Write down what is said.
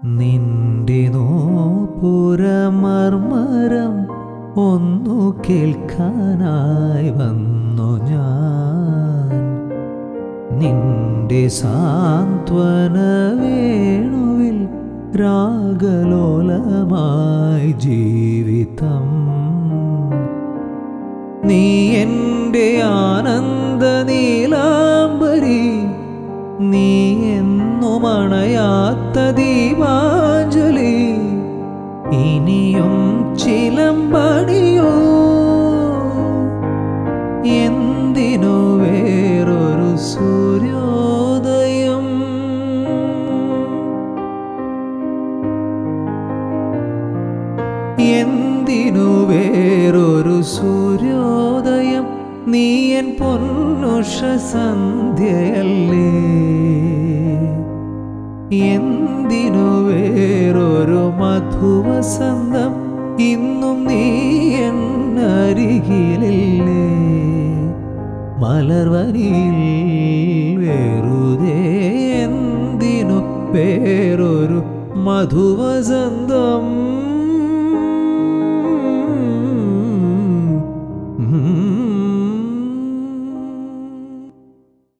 നിന്റെ നോപുരമർമരം ഒന്നു കേൾക്കാനായി വന്നു ഞാൻ. നിന്റെ സാന്ത്വന വേണുവിൽ രാഗലോലമായി ജീവിതം. നീ എൻ്റെ ആനന്ദ നീലാംബരി, നീ എന്നും അണയാത്ത ദീപാഞ്ജലി. ഇനിയും ചിലമ്പണിയോ, എന്തിനു വേറൊരു സൂര്യോദയം. എന്തിനു വേറൊരു സൂര്യോദയം, നീ എൻ പൊന്നുഷ സന്ധ്യയല്ലേ. എന്തിനു വേറൊരു മധുവസന്തം, ഇന്നും നീ എന്നരികിലില്ലേ. മലർവനിയിൽ വെറുതെ എന്തിനു വേറൊരു മധുവസന്തം.